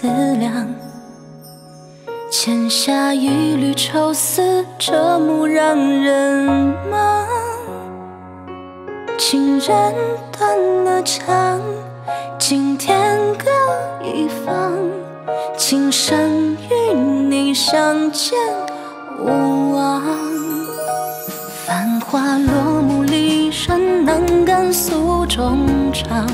量。浅夏一缕愁思，折目让人忙。情人断了肠，今天各一方。今生与你相见无望。繁华落幕，离人难敢诉衷肠。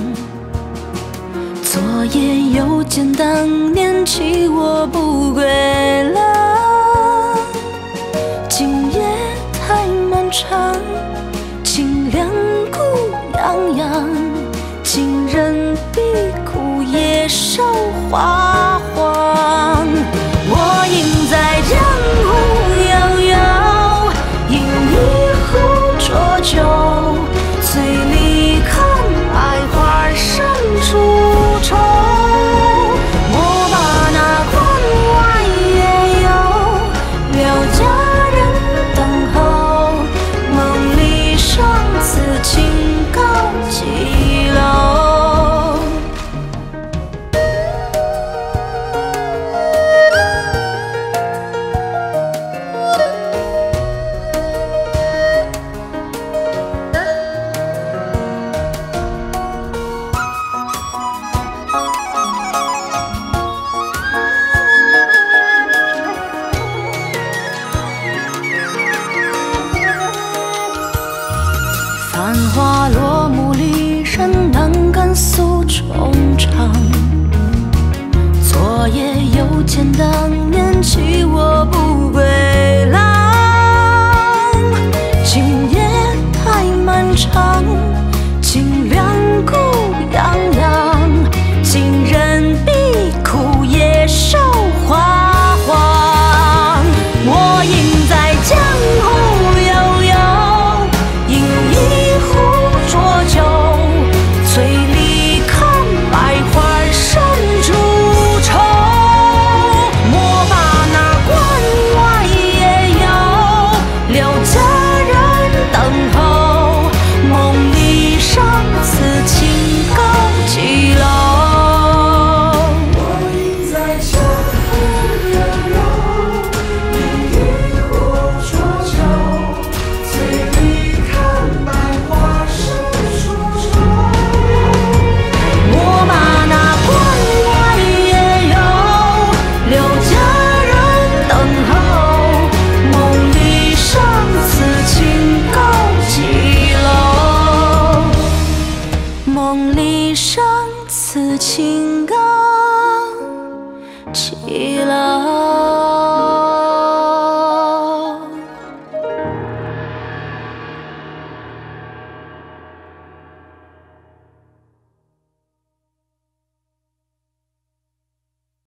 昨夜又见当年弃我不归郎，今夜太漫长，清凉孤洋洋，今人必苦夜守花黄。我应在江湖遥遥，饮一壶浊酒，醉里看百花深处。我把那关外夜游，留佳人等候。梦里双此情高几楼。繁华落幕，离人难敢诉衷肠。昨夜又见当年弃我